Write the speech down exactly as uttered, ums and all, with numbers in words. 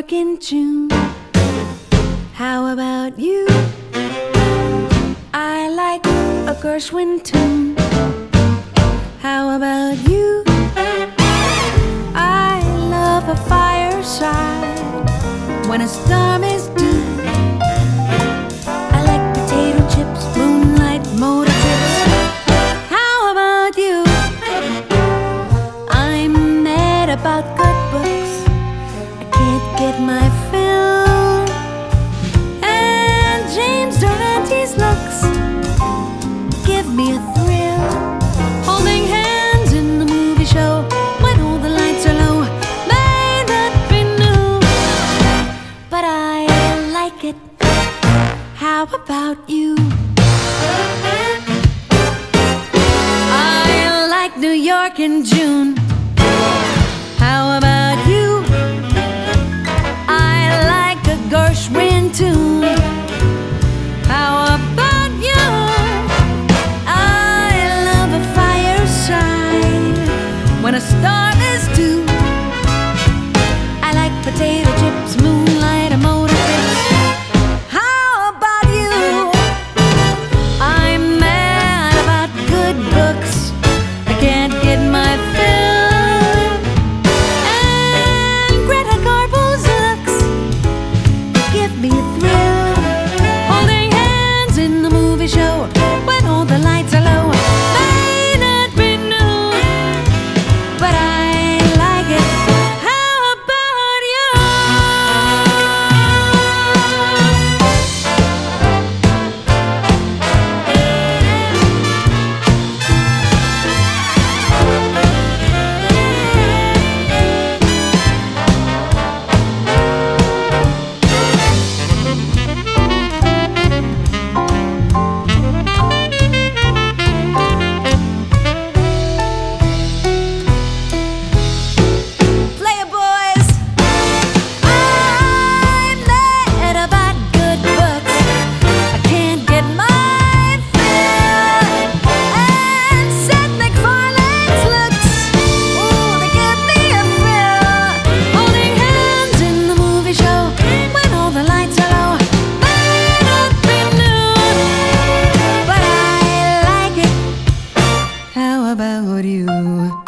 York in June. How about you? I like a Gershwin tune. How about you? I love a fireside when a storm is due. I like potato chips, moonlight, motor trips. How about you? I'm mad about good books. I can't get my fill. And James Durante's looks give me a thrill. Holding hands in the movie show when all the lights are low may not be new, but I like it. How about you? I like New York in June. How about you? I like a Gershwin tune. How about you? I love a fireside when a star is due. I like potato chips, moonlight, and motor trips. How about you? I'm mad about good books. I can't get my fill. And Greta Garbo's looks give me a thrill. Holding hands in the movie show when all the lights are low may not be new, but I like it. How about you? Playboys, I'm mad about good books. I can't get my fill. And Seth MacFarlane's looks, ooh, they give me a thrill. Holding hands in the movie show when all the lights are low may not be new, but I like it. How about you?